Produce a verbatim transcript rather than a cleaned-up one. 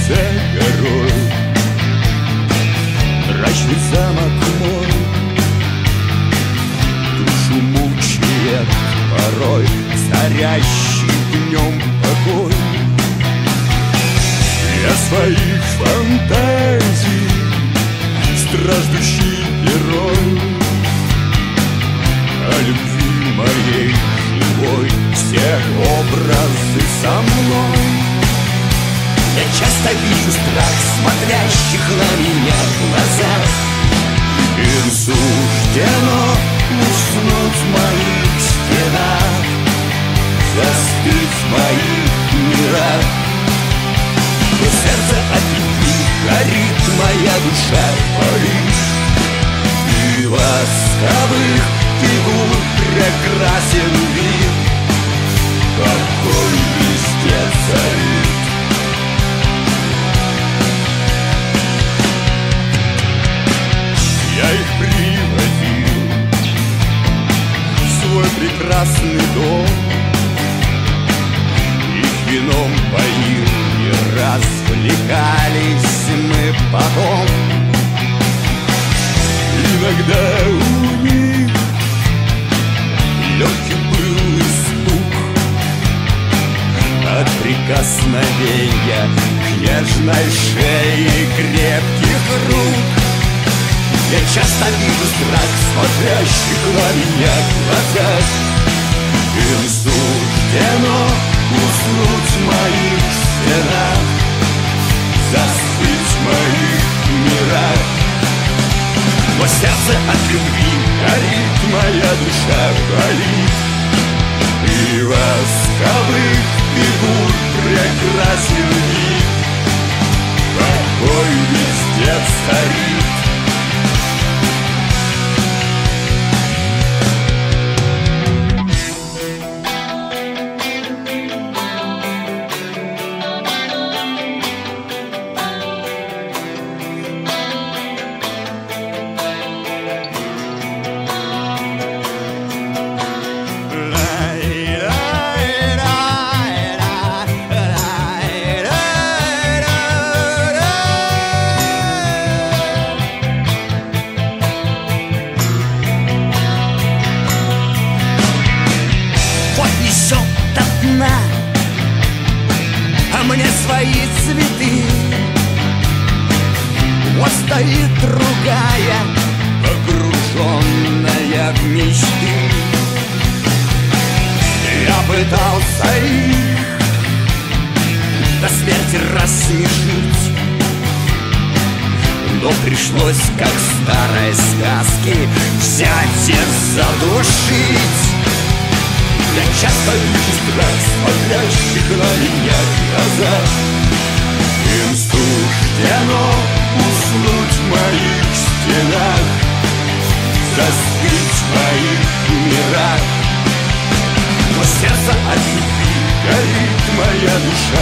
за горой. Мрачный замок мой душу мучает порой, царящий днем покой. Я своих фантазий страждущий герой, о любви моей живой все образы со мной. Я часто вижу страх смотрящих на меня в глазах. Им суждено уснуть в моих стенах, застыть в моих мирах. Но сердце от любви горит, моя душа болит, и ласковых фигур прекрасен вид, какой везде царит. Я их приводил в свой прекрасный дом, их вином поил, и развлекались мы потом. Иногда у них легкий был испуг от прикосновения к нежной шее крепких рук. Я часто вижу страх смотрящих на меня в глазах. Им суждено уснуть в моих стенах, застыть в моих мирах. Но сердце от любви горит, моя душа болит, и ласковых фигур прекрасен вид, какой везде царит. Мне свои цветы. Вот стоит другая, погруженная в мечты. Я пытался их до смерти рассмешить, но пришлось, как в старой сказке, взять и задушить. Я часто вижу страх смотрящих на меня глазах. Им суждено уснуть в моих стенах, застыть в моих мирах. Но сердце от любви горит, моя душа